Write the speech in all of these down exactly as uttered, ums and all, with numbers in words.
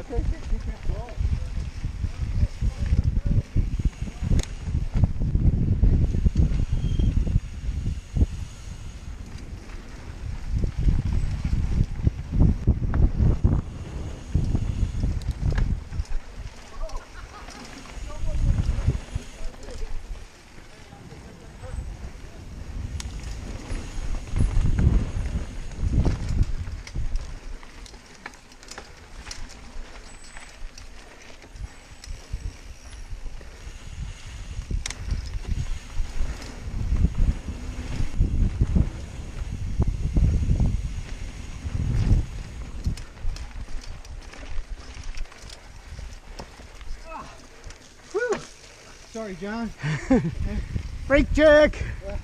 Okay, keep it going. Sorry, John. Brake check. Yeah.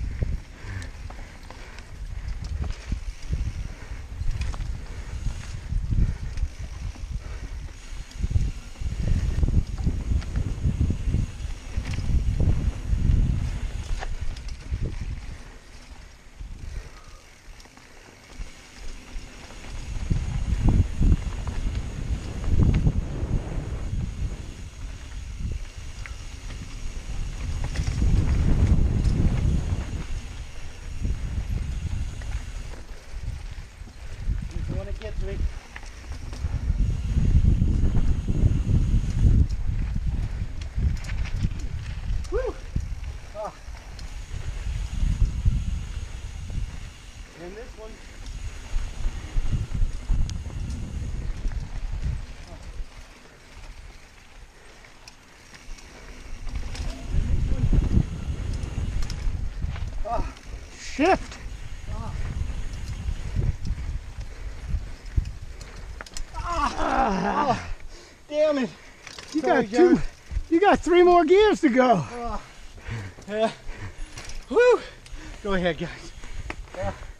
When it gets me. Woo! Oh. And this one. Oh. Oh. Shift. Oh, damn it. You Sorry, got two. John. You got three more gears to go. Oh. Yeah. Woo! Go ahead, guys. Yeah.